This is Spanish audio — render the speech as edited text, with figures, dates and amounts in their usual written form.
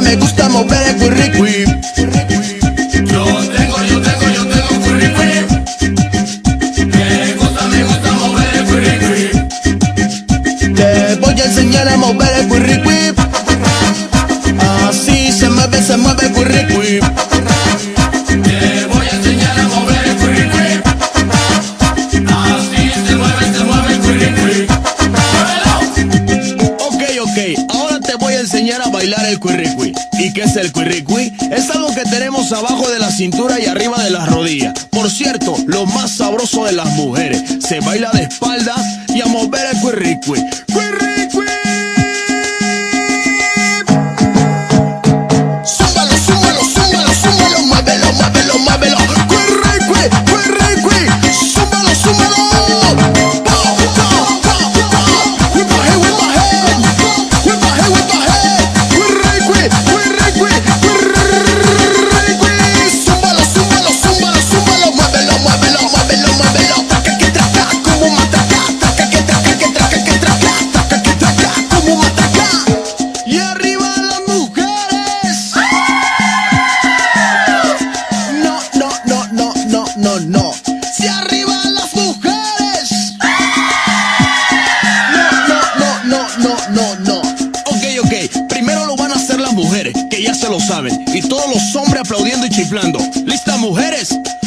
me gusta mover el curriqui. Yo tengo curriqui. Me gusta mover el curriqui. Te voy a enseñar a mover el curriqui. Así se mueve el curriqui. Te voy a enseñar a mover el curriqui. Así se mueve el curriqui. Ok, ahora te voy a enseñar a bailar el curriqui. ¿Y qué es el curriqui? Es algo que tenemos abajo de la cintura y arriba de las rodillas. Por cierto, lo más sabroso de las mujeres. Se baila de espalda y a mover el curriqui. ¡Curriqui! Súbalo, súbalo, súbalo, súbalo, muévelo, muévelo, muévelo. ¡Curriqui! ¡Curriqui! ¡Súbalo, súbalo! No, si arriba las mujeres. No. Ok, primero lo van a hacer las mujeres, que ya se lo saben, y todos los hombres aplaudiendo y chiflando. ¿Listas, mujeres?